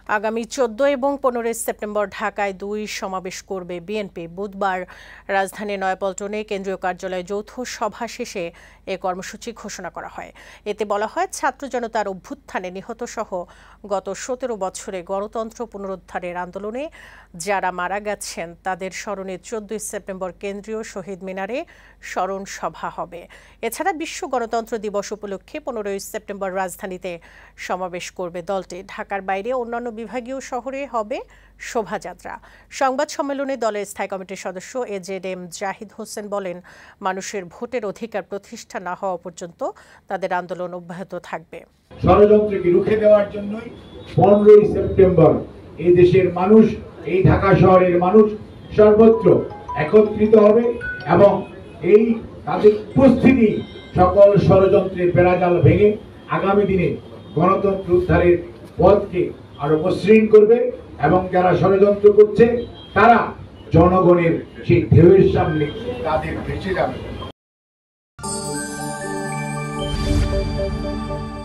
আগামী 14 এবং 15 সেপ্টেম্বর ঢাকায় 2 সমাবেশ করবে বিএনপি। বুধবার রাজধানীর নয়াপল্টনে কেন্দ্রীয় কার্যালয়ে যৌথ সভা শেষে এ কর্মসূচি ঘোষণা করা হয়। এতে বলা হয়, ছাত্র জনতার অভ্যুত্থানে নিহতসহ গত 17 বছরে গণতন্ত্র পুনরুদ্ধারের আন্দোলনে যারা মারা গেছেন তাদের স্মরণে 14 সেপ্টেম্বর কেন্দ্রীয় শহীদ মিনারে স্মরণ সভা হবে। এছাড়া বিশ্ব গণতন্ত্র দিবস উপলক্ষে 15 সেপ্টেম্বর রাজধানীতে সমাবেশ করবে দলটি। ঢাকার বাইরে অন্যান্য বিভাগীয় শহরে হবে শোভাযাত্রা। সংবাদ সম্মেলনে দলের স্থায়ী কমিটির সদস্য এজেডএম জাহিদ হোসেন বলেন, মানুষের ভোটের অধিকার প্রতিষ্ঠা না হওয়া পর্যন্ত তাদের আন্দোলন অব্যাহত থাকবে। ষড়যন্ত্রকে রুখে দেওয়ার জন্যই 15 সেপ্টেম্বর এই দেশের মানুষ, এই ঢাকা শহরের মানুষ সর্বত্র একত্রিত হবে এবং এই তাদের উপস্থিতি সকল ষড়যন্ত্রের বেড়াজাল ভেঙে আগামী দিনে গণতন্ত্র উদ্ধারের পথকে আরো মসৃণ করবে এবং যারা ষড়যন্ত্র করছে তারা জনগণের সেই ঢেউয়ের সামনে তাদের ভেসে যাবে।